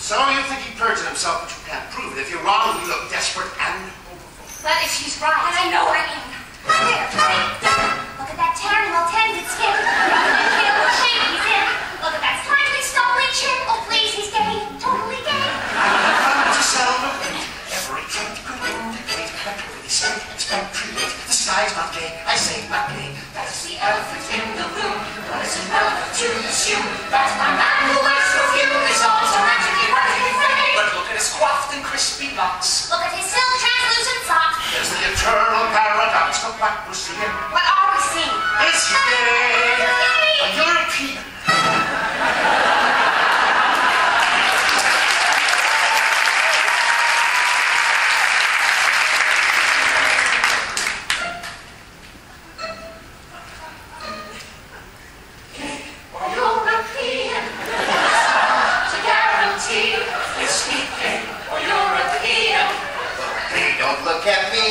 So you think he perjured himself, but you can't prove it. If you're wrong, you look desperate and hopeful. But if she's right, and I know I am. There, look at that tan and well-tended skin. Look at the shape he's in. Look at that slightly stumbly chin. Oh, please, he's gay. Totally gay. I'm to celebrate. Every trait could indicate that really state expatriate. The sky's not gay. I say not gay. That's the elephant in the room. But it's irrelevant to assume that a man who wears perfume is automatically worthy of fame. But look at his coiffed and crispy locks. Look at his silk translucent socks. There's the eternal paradox of what we're seeing. What are we seeing? It's gay. A European. Look at me.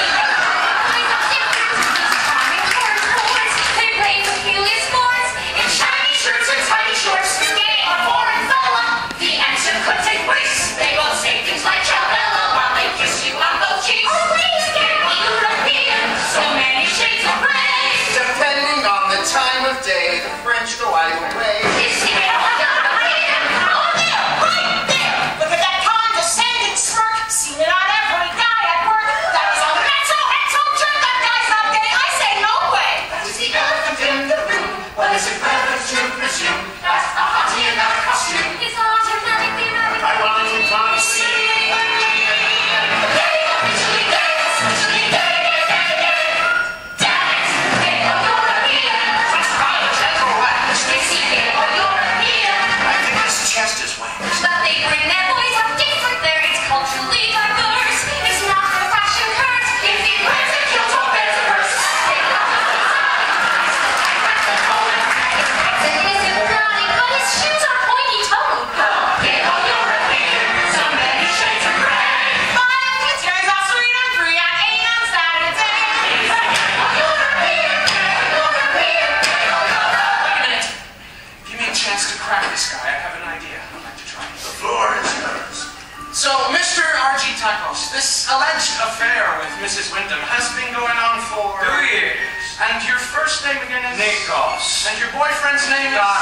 They play peculiar sports in shiny shirts and tiny shorts. Gay or foreign fella, the answer could take place. They both say things like ciao bella while they kiss you on both cheeks. Oh, please, gay or European, so many shades of gray. Depending on the time of day, the French go either way. Is he gay or European? Oh, there, right there. Look at that condescending smirk. Seen it on every guy. What is it better to presume that a hottie in that costume is automatically right? I want to try to see. I think his chest is waxed. But they bring their boys up different there. It's culturally diverse. It's not the fashion curse. If he wears a kilt or bears a purse. So, Mr. R.G. Tacos, this alleged affair with Mrs. Wyndham has been going on for 2 years. And your first name again is? Nikos. And your boyfriend's name is?